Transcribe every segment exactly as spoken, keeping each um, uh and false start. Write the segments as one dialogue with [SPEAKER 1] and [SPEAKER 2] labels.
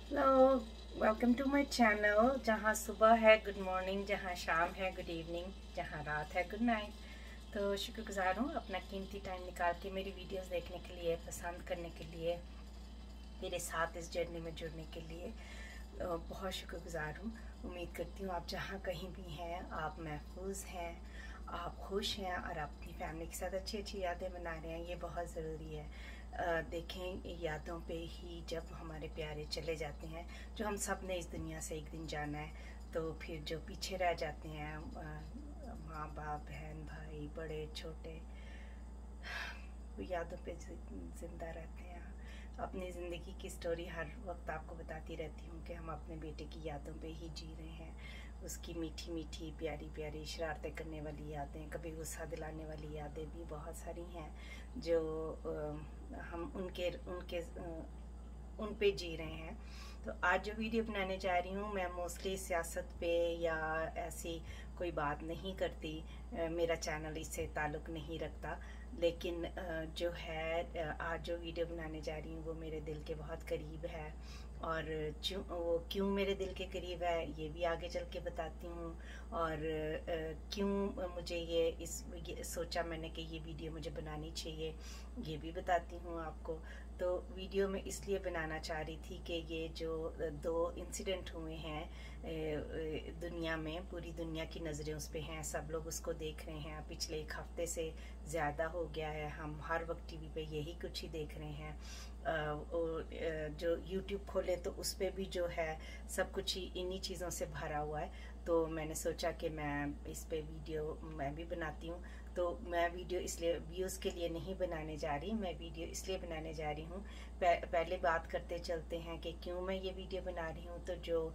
[SPEAKER 1] Hello, welcome to my channel. जहाँ सुबह है गुड मॉर्निंग, जहाँ शाम है गुड इवनिंग, जहाँ रात है गुड नाइट। तो शुक्रगुजार हूँ अपना कीमती टाइम निकाल के मेरी वीडियोस देखने के लिए, पसंद करने के लिए, मेरे साथ इस जर्नी में जुड़ने के लिए बहुत शुक्रगुजार हूँ। उम्मीद करती हूँ आप जहाँ कहीं भी हैं आप महफूज हैं, आप खुश हैं और अपनी फैमिली के साथ अच्छी अच्छी यादें मना रहे हैं। ये बहुत ज़रूरी है। आ, देखें, यादों पे ही जब हमारे प्यारे चले जाते हैं, जो हम सब ने इस दुनिया से एक दिन जाना है, तो फिर जो पीछे रह जाते हैं माँ बाप, बहन भाई, बड़े छोटे, वो यादों पे ज़िंदा रहते हैं। अपनी ज़िंदगी की स्टोरी हर वक्त आपको बताती रहती हूँ कि हम अपने बेटे की यादों पे ही जी रहे हैं। उसकी मीठी मीठी प्यारी प्यारी शरारतें करने वाली यादें, कभी गुस्सा दिलाने वाली यादें भी बहुत सारी हैं जो आ, हम उनके उनके आ, उन पे जी रहे हैं। तो आज जो वीडियो बनाने जा रही हूँ, मैं मोस्टली सियासत पे या ऐसी कोई बात नहीं करती, मेरा चैनल इससे ताल्लुक़ नहीं रखता, लेकिन जो है आज जो वीडियो बनाने जा रही हूँ वो मेरे दिल के बहुत करीब है। और क्यों वो क्यों मेरे दिल के करीब है ये भी आगे चल के बताती हूँ। और क्यों मुझे ये इस ये सोचा मैंने कि ये वीडियो मुझे बनानी चाहिए, ये भी बताती हूँ आपको। तो वीडियो में इसलिए बनाना चाह रही थी कि ये जो दो इंसिडेंट हुए हैं दुनिया में, पूरी दुनिया की नज़रें उस पर हैं, सब लोग उसको देख रहे हैं। पिछले एक हफ्ते से ज़्यादा हो गया है, हम हर वक्त टीवी पे यही कुछ ही देख रहे हैं। जो यूट्यूब खोले तो उस पर भी जो है सब कुछ ही इन्हीं चीज़ों से भरा हुआ है। तो मैंने सोचा कि मैं इस पे वीडियो मैं भी बनाती हूँ। तो मैं वीडियो इसलिए व्यूज़ के लिए नहीं बनाने जा रही, मैं वीडियो इसलिए बनाने जा रही हूँ। पहले बात करते चलते हैं कि क्यों मैं ये वीडियो बना रही हूँ। तो जो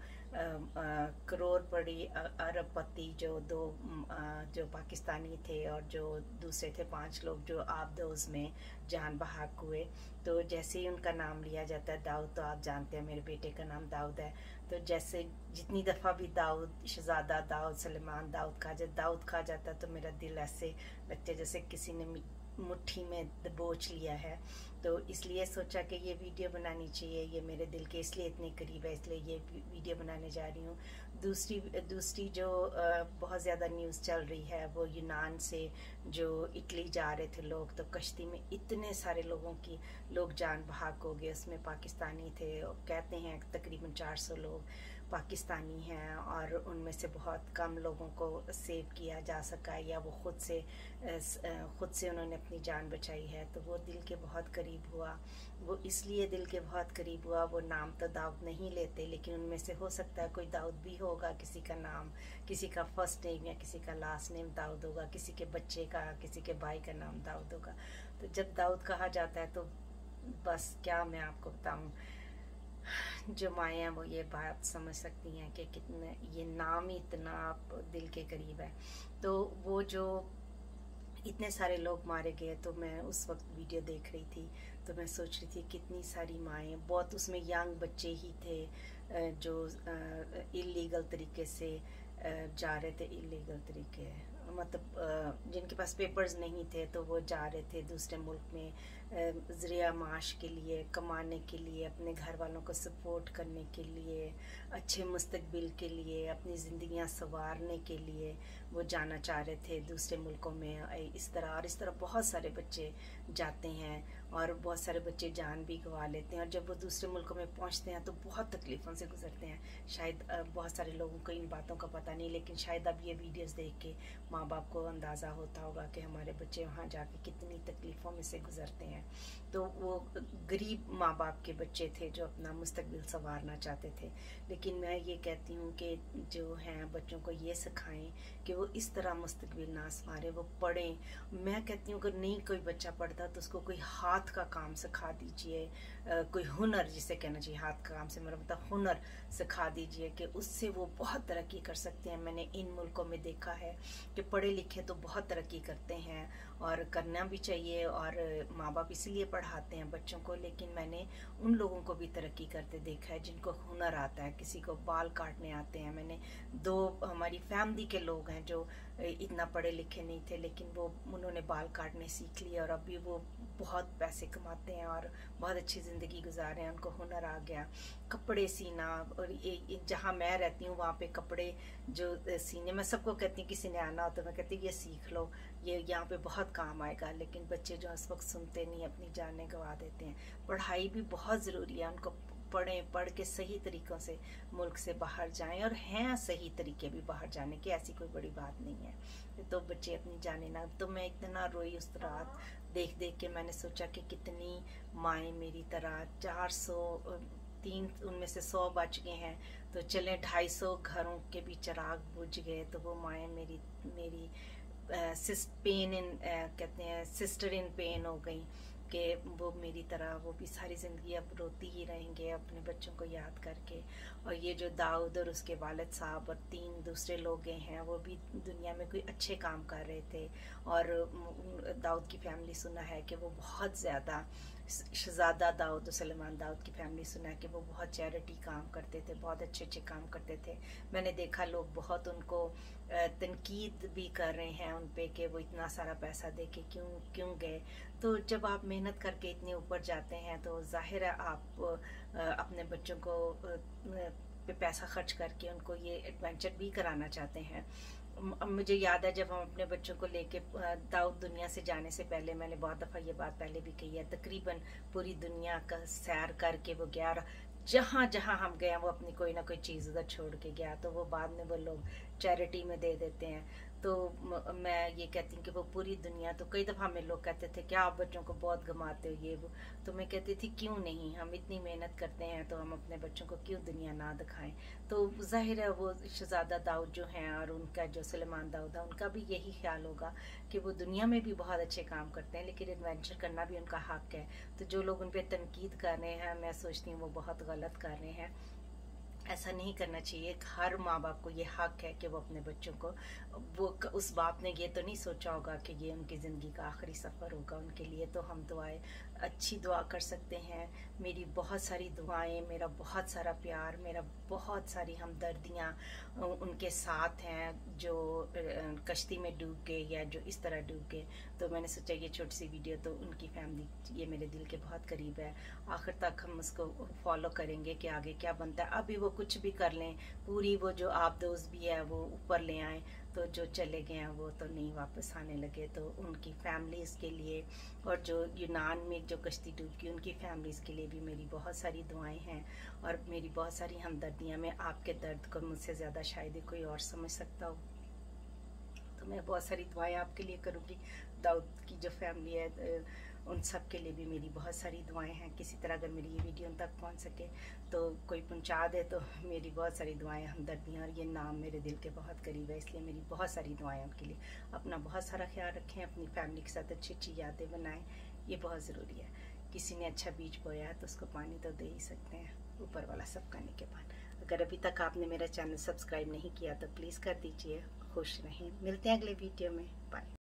[SPEAKER 1] करोड़पति अरबपति जो दो आ, जो पाकिस्तानी थे और जो दूसरे थे पांच लोग जो आबदोज में जान बहक हुए, तो जैसे ही उनका नाम लिया जाता है दाऊद, तो आप जानते हैं मेरे बेटे का नाम दाऊद है। तो जैसे जितनी दफ़ा भी दाऊद, शहजादा दाऊद, सलेमान दाऊद कहा जाता दाऊद कहा जाता तो मेरा दिल ऐसे लगता है जैसे किसी ने मुट्ठी में दबोच लिया है। तो इसलिए सोचा कि ये वीडियो बनानी चाहिए, ये मेरे दिल के इसलिए इतने करीब है, इसलिए ये वीडियो बनाने जा रही हूँ। दूसरी दूसरी जो बहुत ज़्यादा न्यूज़ चल रही है वो यूनान से जो इटली जा रहे थे लोग, तो कश्ती में इतने सारे लोगों की लोग जान बहक हो गए, उसमें पाकिस्तानी थे। कहते हैं तकरीबन चार सौ लोग पाकिस्तानी हैं और उनमें से बहुत कम लोगों को सेव किया जा सका या वो खुद से खुद से उन्होंने अपनी जान बचाई है। तो वो दिल के बहुत करीब हुआ। वो इसलिए दिल के बहुत करीब हुआ, वो नाम तो दाऊद नहीं लेते, लेकिन उनमें से हो सकता है कोई दाऊद भी होगा, किसी का नाम, किसी का फर्स्ट नेम या किसी का लास्ट नेम दाऊद होगा, किसी के बच्चे का, किसी के भाई का नाम दाऊद होगा। तो जब दाऊद कहा जाता है तो बस क्या मैं आपको बताऊं, जो माएँ हैं वो ये बात समझ सकती हैं कि कितने ये नाम ही इतना दिल के करीब है। तो वो जो इतने सारे लोग मारे गए, तो मैं उस वक्त वीडियो देख रही थी, तो मैं सोच रही थी कितनी सारी माएँ, बहुत उसमें यंग बच्चे ही थे जो इलीगल तरीके से जा रहे थे, इलीगल तरीके मतलब जिनके पास पेपर्स नहीं थे तो वो जा रहे थे दूसरे मुल्क में ज़रिया माश के लिए, कमाने के लिए, अपने घर वालों को सपोर्ट करने के लिए, अच्छे मुस्तकबिल के लिए, अपनी ज़िंदगियां संवारने के लिए वो जाना चाह रहे थे दूसरे मुल्कों में। इस तरह और इस तरह बहुत सारे बच्चे जाते हैं और बहुत सारे बच्चे जान भी गंवा लेते हैं। और जब वो दूसरे मुल्कों में पहुंचते हैं तो बहुत तकलीफ़ों से गुजरते हैं। शायद बहुत सारे लोगों को इन बातों का पता नहीं, लेकिन शायद अब ये वीडियोस देख के माँ बाप को अंदाज़ा होता होगा कि हमारे बच्चे वहाँ जाके कितनी तकलीफ़ों में से गुजरते हैं। तो वो गरीब माँ बाप के बच्चे थे जो अपना मुस्तकबिल संवारना चाहते थे। लेकिन मैं ये कहती हूँ कि जो हैं बच्चों को ये सिखाएं कि वो इस तरह मुस्तकबिल ना संवारें, वो पढ़ें। मैं कहती हूँ अगर नहीं कोई बच्चा पढ़ता तो उसको कोई हाथ का काम सिखा दीजिए, कोई हुनर जिसे कहना चाहिए, हाथ का काम से मेरा मतलब हुनर सिखा दीजिए कि उससे वो बहुत तरक्की कर सकते हैं। मैंने इन मुल्कों में देखा है कि पढ़े लिखे तो बहुत तरक्की करते हैं और करना भी चाहिए, और माँ बाप इसीलिए पढ़ाते हैं बच्चों को, लेकिन मैंने उन लोगों को भी तरक्की करते देखा है जिनको हुनर आता है। किसी को बाल काटने आते हैं। मैंने दो हमारी फैमिली के लोग हैं जो इतना पढ़े लिखे नहीं थे, लेकिन वो उन्होंने बाल काटने सीख लिए और अभी वो बहुत पैसे कमाते हैं और बहुत अच्छी ज़िंदगी गुजार रहे हैं। उनको हुनर आ गया कपड़े सीना। और ये जहाँ मैं रहती हूँ वहाँ पे कपड़े जो सीने, मैं सबको कहती हूँ किसी ने आना हो तो मैं कहती हूँ ये सीख लो, ये यहाँ पे बहुत काम आएगा। लेकिन बच्चे जो इस वक्त सुनते नहीं, अपनी जानें गंवा देते हैं। पढ़ाई भी बहुत ज़रूरी है, उनको पढ़ें, पढ़ के सही तरीक़ों से मुल्क से बाहर जाएं, और हैं सही तरीके भी बाहर जाने के, ऐसी कोई बड़ी बात नहीं है। तो बच्चे अपनी जाने ना। तो मैं इतना रोई उस रात देख देख के। मैंने सोचा कि कितनी माएँ मेरी तरह, चार सौ तीन उनमें से सौ बच गए हैं, तो चले ढाई सौ घरों के भी चिराग बुझ गए। तो वो माएँ मेरी मेरी सिस पेन इन कहते हैं सिस्टर इन पेन हो गई कि वो मेरी तरह वो भी सारी ज़िंदगी अब रोती ही रहेंगे अपने बच्चों को याद करके। और ये जो दाऊद और उसके वालिद साहब और तीन दूसरे लोग गए हैं, वो भी दुनिया में कोई अच्छे काम कर रहे थे। और दाऊद की फैमिली सुना है कि वो बहुत ज़्यादा, शहज़ादा दाऊद और सलेमान दाऊद की फैमिली सुना है कि वो बहुत चैरिटी काम करते थे, बहुत अच्छे अच्छे काम करते थे। मैंने देखा लोग बहुत उनको तनकीद भी कर रहे हैं उन पे कि वो इतना सारा पैसा दे के क्यों क्यों गए। तो जब आप मेहनत करके इतने ऊपर जाते हैं तो जाहिर है आप अपने बच्चों को पे पैसा खर्च करके उनको ये एडवेंचर भी कराना चाहते हैं। मुझे याद है जब हम अपने बच्चों को लेके दाऊद दुनिया से जाने से पहले, मैंने बहुत दफ़ा ये बात पहले भी कही है, तकरीबन पूरी दुनिया का सैर करके वो गया, और जहाँ जहाँ हम गए वो अपनी कोई ना कोई चीज़ उधर छोड़ के गया। तो वो बाद में वो लोग चैरिटी में दे देते हैं। तो मैं ये कहती हूँ कि वो पूरी दुनिया, तो कई दफ़ा हमें लोग कहते थे क्या आप बच्चों को बहुत गंवाते हो ये वो, तो मैं कहती थी क्यों नहीं, हम इतनी मेहनत करते हैं तो हम अपने बच्चों को क्यों दुनिया ना दिखाएं। तो जाहिर है वो शहज़ादा दाऊद जो हैं और उनका जो सलेमान दाऊद है, उनका भी यही ख्याल होगा कि वो दुनिया में भी बहुत अच्छे काम करते हैं, लेकिन एडवेंचर करना भी उनका हक है। तो जो लोग उन पर तनकीद कर रहे हैं, मैं सोचती हूँ वो बहुत गलत कर रहे हैं। ऐसा नहीं करना चाहिए। हर माँ बाप को ये हक है कि वो अपने बच्चों को, वो उस बाप ने ये तो नहीं सोचा होगा कि ये उनकी ज़िंदगी का आखिरी सफ़र होगा उनके लिए। तो हम दुआएं, अच्छी दुआ कर सकते हैं। मेरी बहुत सारी दुआएं, मेरा बहुत सारा प्यार, मेरा बहुत सारी हमदर्दियाँ उनके साथ हैं जो कश्ती में डूब गए या जो इस तरह डूब गए। तो मैंने सोचा ये छोटी सी वीडियो तो उनकी फैमिली, ये मेरे दिल के बहुत करीब है। आखिर तक हम उसको फॉलो करेंगे कि आगे क्या बनता है। अभी वो कुछ भी कर लें, पूरी वो जो आप दोस्त भी है वो ऊपर ले आए, तो जो चले गए हैं वो तो नहीं वापस आने लगे। तो उनकी फैमिलीज़ के लिए, और जो यूनान में जो कश्ती डूब गई उनकी फैमिलीज़ के लिए भी मेरी बहुत सारी दुआएं हैं और मेरी बहुत सारी हमदर्दियाँ। मैं आपके दर्द को मुझसे ज़्यादा शायद कोई और समझ सकता हो, तो मैं बहुत सारी दुआएं आपके लिए करूँगी। दाऊद की जो फैमिली है उन सब के लिए भी मेरी बहुत सारी दुआएं हैं। किसी तरह अगर मेरी ये वीडियो उन तक पहुंच सके तो कोई पहुंचा दे, तो मेरी बहुत सारी दुआएं, हमदर्दियाँ, और ये नाम मेरे दिल के बहुत करीब है, इसलिए मेरी बहुत सारी दुआएं उनके लिए। अपना बहुत सारा ख्याल रखें, अपनी फैमिली के साथ अच्छी अच्छी यादें बनाएं, ये बहुत ज़रूरी है। किसी ने अच्छा बीज बोया है तो उसको पानी तो दे ही सकते हैं, ऊपर वाला सबका निगहबान। अगर अभी तक आपने मेरा चैनल सब्सक्राइब नहीं किया तो प्लीज़ कर दीजिए। खुश रहें, मिलते हैं अगले वीडियो में, बाय।